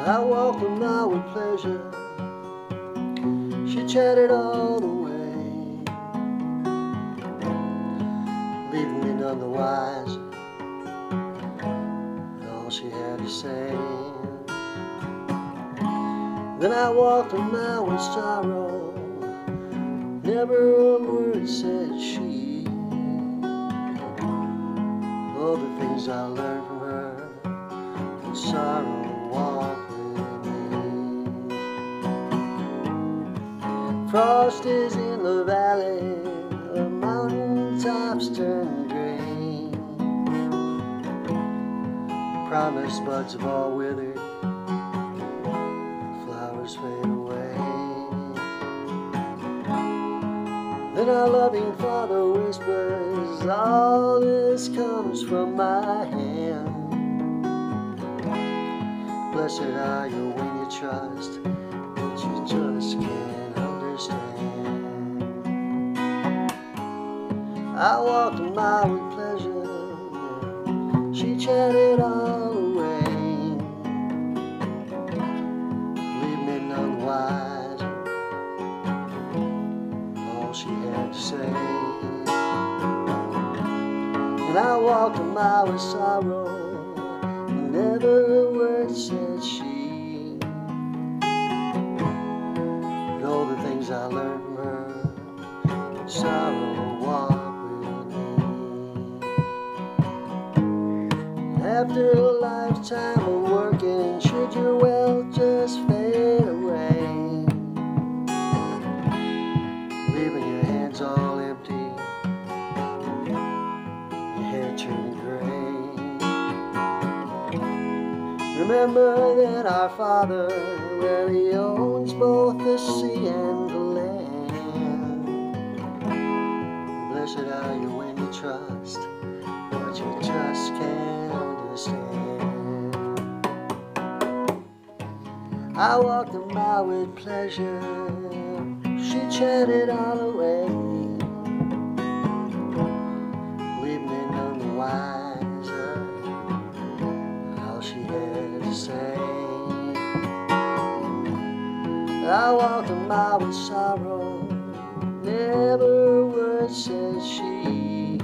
I walked a mile with pleasure. She chatted all the way, leaving me none the wiser. All she had to say. Then I walked a mile with sorrow. Never a word said she. All the things I learned from her, and sorrow walked with me. Frost is in the valley, the mountain tops turn green. Promised buds have all withered, flowers fade away. Then our loving Father whispers, all this comes from my hand. Blessed are you when you trust, but you just can't understand. I walked a mile with pleasure. She chatted all the way, leave me none the wiser. All she had to say. And I walked a mile with sorrow, never a word said she. And all the things I learned from her, sorrow walked with me. After a lifetime of working, should your wealth just fade away, leaving your hands all empty, your hair turning gray? Remember that our Father, well, He owns both the sea and the land. Blessed are you when you trust, but you just can't understand. I walked a mile with pleasure. She chatted all the way, leave me none the wiser. All she had to say. I walked a mile with sorrow, never a word said she.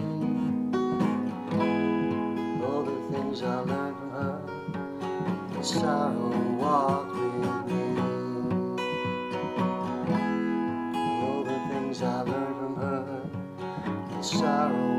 All the things I learned from her, and sorrow walked with me. All the things I learned from her, and sorrow